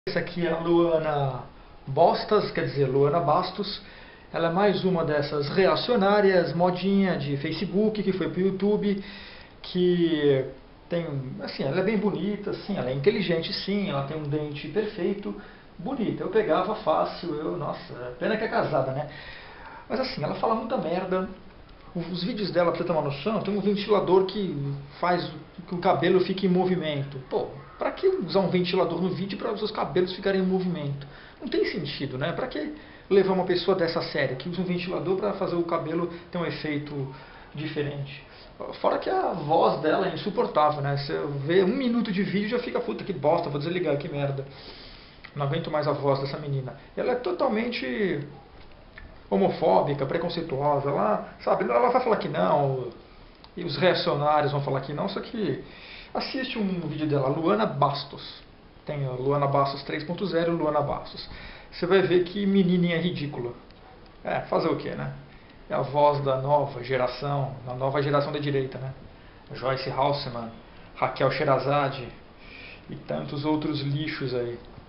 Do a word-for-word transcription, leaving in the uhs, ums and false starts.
Essa aqui é a Luana Bostas, quer dizer, Luana Bastos. Ela é mais uma dessas reacionárias, modinha de Facebook, que foi pro YouTube, que tem, assim, ela é bem bonita, sim, ela é inteligente, sim, ela tem um dente perfeito, bonita. Eu pegava fácil, eu, nossa, pena que é casada, né? Mas assim, ela fala muita merda. Os vídeos dela, pra você ter uma noção, tem um ventilador que faz que o cabelo fique em movimento. Pô, pra que usar um ventilador no vídeo para os seus cabelos ficarem em movimento? Não tem sentido, né? Pra que levar uma pessoa dessa série que usa um ventilador para fazer o cabelo ter um efeito diferente? Fora que a voz dela é insuportável, né? Você vê um minuto de vídeo e já fica, puta, que bosta, vou desligar, que merda. Não aguento mais a voz dessa menina. Ela é totalmente homofóbica, preconceituosa, ela, sabe, ela vai falar que não, e os reacionários vão falar que não, só que assiste um vídeo dela, Luana Bastos, tem a Luana Bastos três ponto zero e Luana Bastos, você vai ver que menininha ridícula. É, fazer o que, né? É a voz da nova geração, da nova geração da direita, né? Joyce Halseman, Raquel Sherazade e tantos outros lixos aí.